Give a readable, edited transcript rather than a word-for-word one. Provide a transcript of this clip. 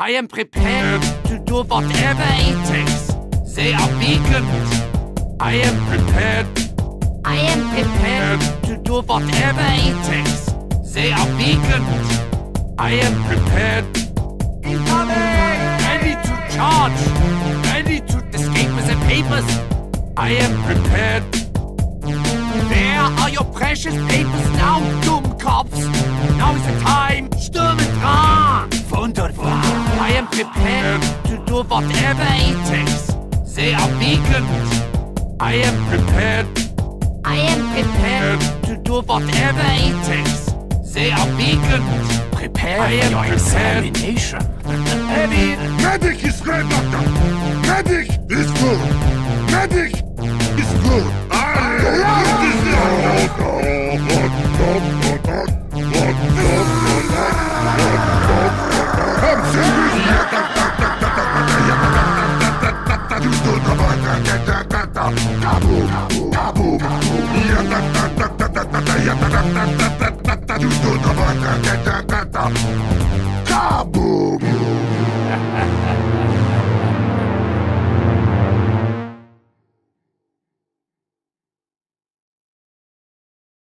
I am prepared to do whatever it takes. They are vegan. I am prepared. I am prepared to do whatever it takes. They are vegan. I am prepared. Incoming! Ready to charge. Ready to escape with the papers. I am prepared. Where are your precious papers now, Dummkopf? Now is the time. Stürmen dran. Wunderbar. I am prepared to do whatever it takes. They are vegan. I am prepared. I am prepared to do whatever it takes. They are vegan. Prepare for your examination. Heavy. Medic is red, doctor. Medic is good. Medic is good.